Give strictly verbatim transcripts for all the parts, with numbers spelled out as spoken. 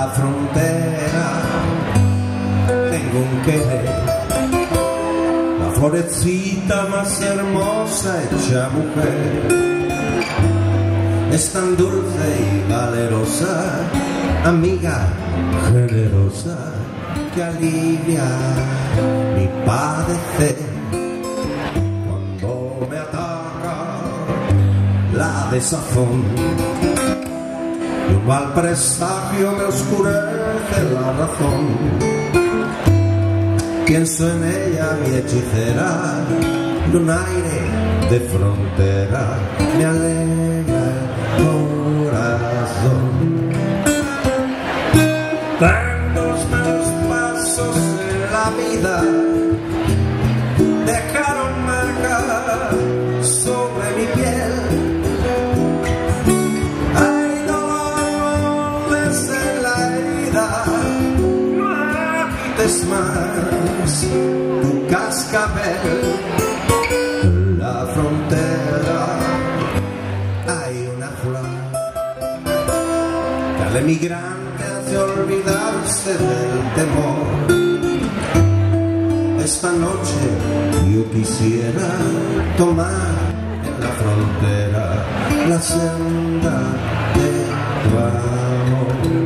la frontera tengo un querer, la florecita más hermosa hecha mujer. Es tan dulce y valerosa, amiga generosa, que alivia mi padecer. Cuando me ataca la desazón y un mal presagio me oscurece la razón, pienso en ella, mi hechicera, y un aire de frontera me alegra el corazón. Tantos malos pasos en la vida dejaron marca sobre mi piel. Hay dolores en la herida, no agites más tu cascabel. En la frontera hay una flor que al emigrante hace olvidarse del temor. Esta noche yo quisiera tomar en la frontera la senda de tu amor.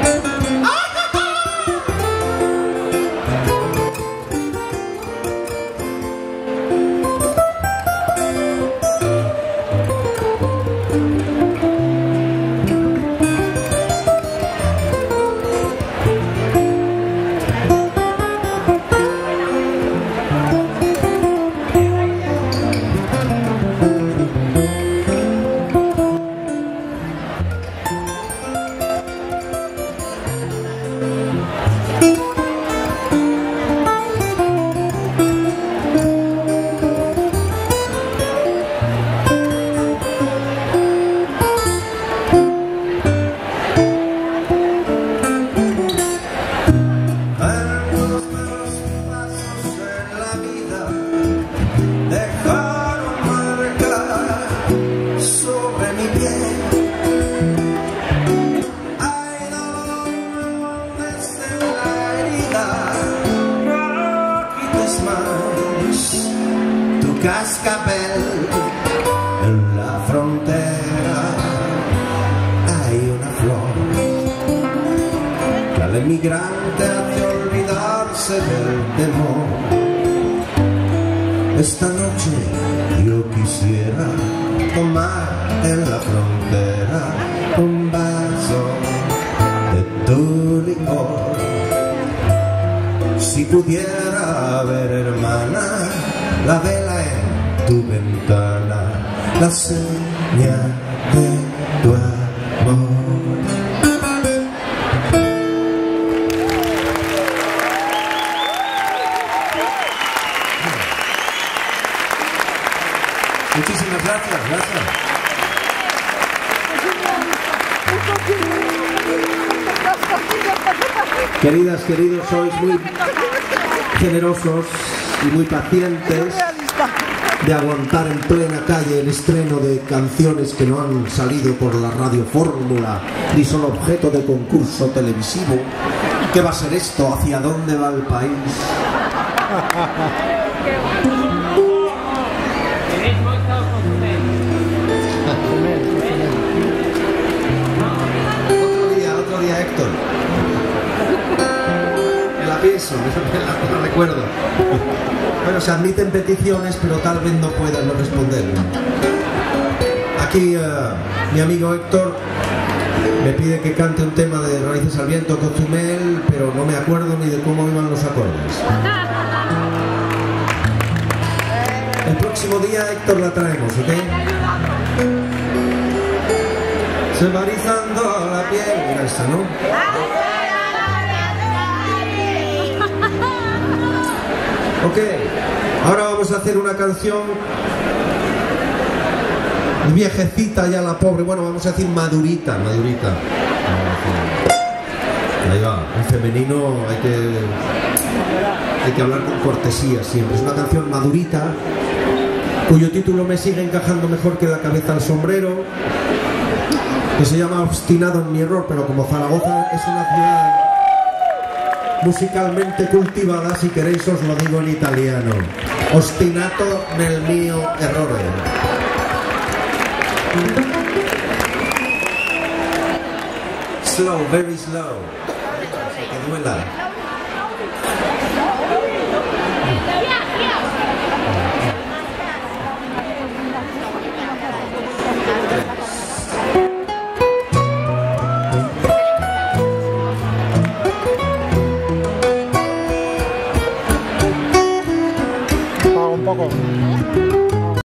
Cascabel, en la frontera hay una flor que al emigrante hace olvidarse del temor. Esta noche yo quisiera tomar en la frontera un vaso de tu licor. Si pudiera ver, hermana, la vela en tu ventana, la señal de tu amor. Muchísimas gracias, gracias. Queridas, queridos, sois muy generosos y muy pacientes de aguantar en plena calle el estreno de canciones que no han salido por la radio fórmula ni son objeto de concurso televisivo. ¿Qué va a ser esto? ¿Hacia dónde va el país? Otro día, otro día, Héctor. Me la pienso, me la recuerdo. Bueno, se admiten peticiones, pero tal vez no puedan no responder. Aquí uh, mi amigo Héctor me pide que cante un tema de Raíces al Viento, Cozumel, pero no me acuerdo ni de cómo iban los acordes. El próximo día, Héctor, la traemos, ¿ok? Se va erizando la piel. Mira esa, ¿no? Ok, ahora vamos a hacer una canción viejecita ya la pobre, bueno, vamos a decir madurita, madurita. Ahí va, en femenino hay que, hay que hablar con cortesía siempre. Es una canción madurita, cuyo título me sigue encajando mejor que la cabeza al sombrero. que se llama Obstinado en mi error, pero como Zaragoza es una ciudad musicalmente cultivada, si queréis os lo digo en italiano. Ostinato nel mio errore. Slow, very slow. Que duela.